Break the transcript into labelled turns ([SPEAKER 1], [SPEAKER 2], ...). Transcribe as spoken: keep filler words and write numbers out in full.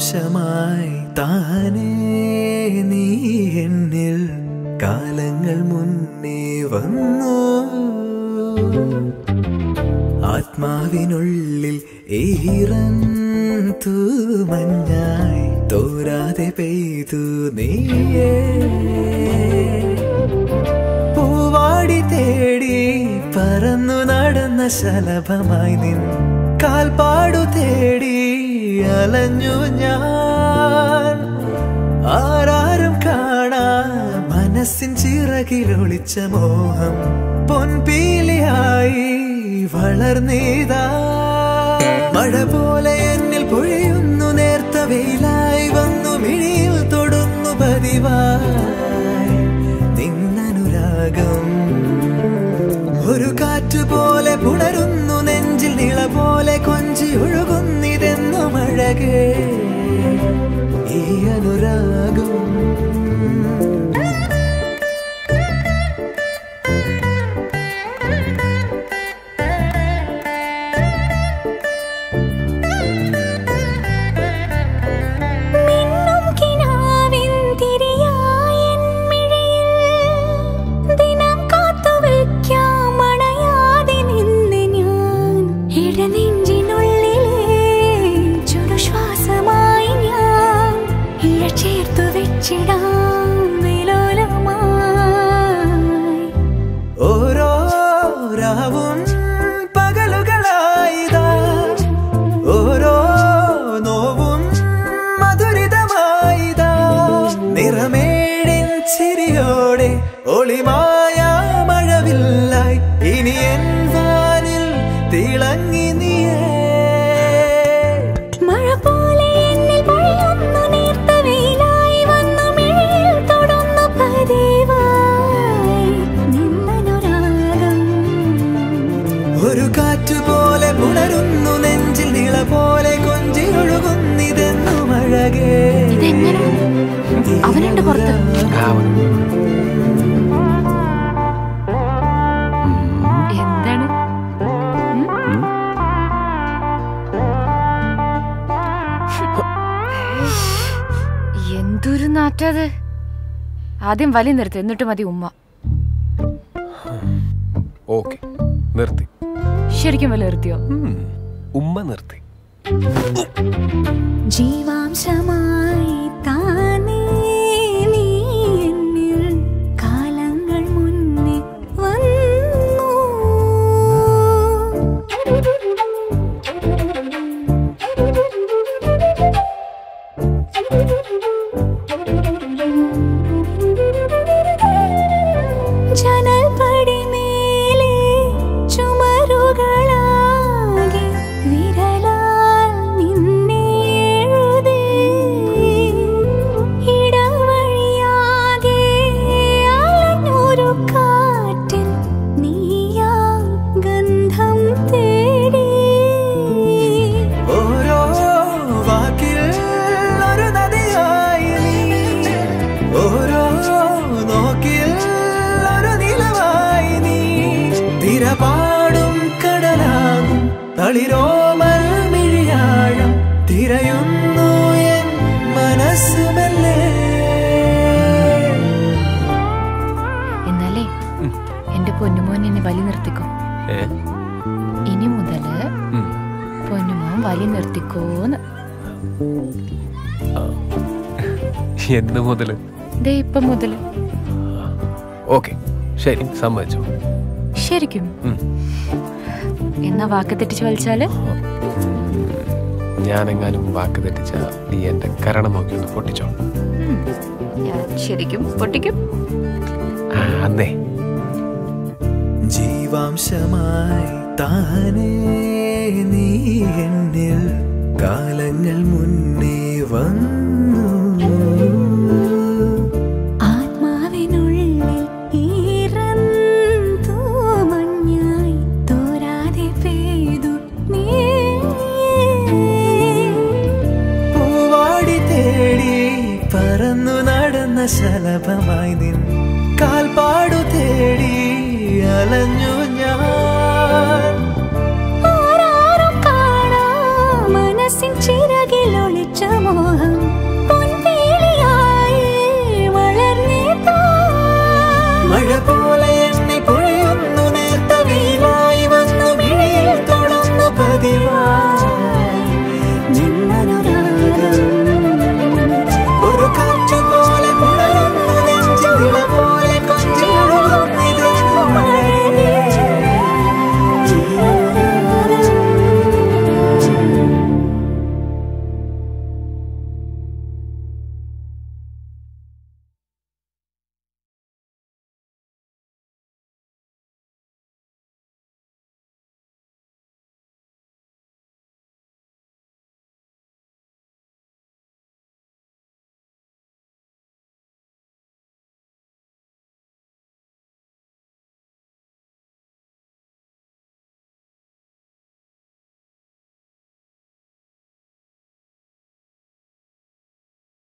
[SPEAKER 1] ജീവാംശമായി താനേ നീ എന്നിൽ കാലങ്ങൾ മുന്നേ വന്നു. ആത്മാവിനുള്ളിൽ ഈറൻ തൂമഞ്ഞായി തോരാതെ പെയ്തു നീയേ. പൂവാടി തേടി പറന്നു നടന്ന ശലഭമായി നിൻ കാൽപ്പാടു തേടി അലഞ്ഞു ഞാൻ. ആരാരും കാണാ മനസ്സിൻ ചിറകിലൊളിച്ച മോഹം പൊൻപീലിയായി വളർന്നീതാ. മഴ പോലെ എന്നിൽ പൊഴിയുന്നു നേർത്ത വെയിലായി വന്നു മിഴിയിൽ തൊടുന്നു പതിവായി നിന്നനുരാഗം. ഒരു കാറ്റുപോലെ പുണരുന്നു നെഞ്ചിൽ നിള പോലെ കൊഞ്ചി ഒഴുകുന്നിതെന്നു മഴകേ ഈ അനുരാഗം. ഓരോ രാവും പകലുകളായിതാ, ഓരോ നോവും മധുരിതമായിതാ. നിറമേഴിൻ ചിരിയോടെ ഒളിമായ മഴവില്ലായി ഇനി എൻ വാനിൽ തിളങ്ങി നീയേ. മഴ പോലെ എന്നിൽ പൊഴിയുന്നു നേർത്ത വെയിലായി വന്നു മിഴിയിൽ തൊടുന്നു പതിവായി നിന്നനുരാഗം. ഒരു കാറ്റുപോലെ പുണരുന്നു നെഞ്ചിൽ നിള പോലെ കൊഞ്ചി ഒഴുകുന്നിതെന്നു മഴകേ.
[SPEAKER 2] അവനുണ്ട് പുറത്ത്. എന്താണ് എന്തൊരു നാറ്റത്. ആദ്യം വലി നിർത്തി, എന്നിട്ട് മതി ഉമ്മ.
[SPEAKER 3] ഓക്കെ, നിർത്തി.
[SPEAKER 2] ശരിക്കും വലി നിർത്തിയോ?
[SPEAKER 3] ഉമ്മ നിർത്തി.
[SPEAKER 1] ജീവാംശമായി താനേ നീ എന്നിൽ കാലങ്ങൾ മുന്നേ വന്നു. ജനൽപടി മേലെ ചുമരുകളാകെ വിരലാൽ നിന്നെ എഴുതി. ഇടവഴിയാകെ അലഞ്ഞൊരു കാറ്റിൽ നീയാ ഗന്ധം തേടി. ഓരോ വാക്കിൽ ഒരു നദിയായി നീ, ഓരോ നോക്കിൽ ഒരു നിലവായി നീ. തിരപാടും കടലാകും തളിരോമൽ മിഴിയാഴം തിരയുന്നു എൻ മനസ്സുമല്ലേ.
[SPEAKER 2] എന്നാലേ എന്റെ പൊന്നുമോൻ എന്നെ വലി നിർത്തിക്കോ. ഇനി മുതല് പൊന്നുമോൻ വലി നിർത്തിക്കോന്ന്.
[SPEAKER 3] എന്ന് മുതല്?
[SPEAKER 2] ദേ ഇപ്പം മുതല്.
[SPEAKER 3] ഓക്കെ, ശരി, സമ്മതിച്ചു.
[SPEAKER 2] ശരിക്കും? എന്നാ വാക്ക് തെറ്റിച്ച് വലിച്ചാല്?
[SPEAKER 3] ഞാനെങ്ങാനും വാക്ക് തെറ്റിച്ച നീ എന്റെ കരണം നോക്കി ഒന്ന് പൊട്ടിച്ചോ.
[SPEAKER 2] ഞാൻ ശരിക്കും പൊട്ടിക്കും.
[SPEAKER 3] അന്നേ
[SPEAKER 1] ജീവാംശമായി താനേ നീ എന്നിൽ കാലങ്ങൾ മുന്നേ വന്നു. ആത്മാവിനുള്ളിൽ ഈറന്തൂ മഞ്ഞായി തോരാതെ പെയ്തു നീ. പൂവാടി തേടി പറന്നു നടന്ന ശലഭമായി നിൻ കാൽപ്പാടു തേടി അലഞ്ഞു ഞാൻ.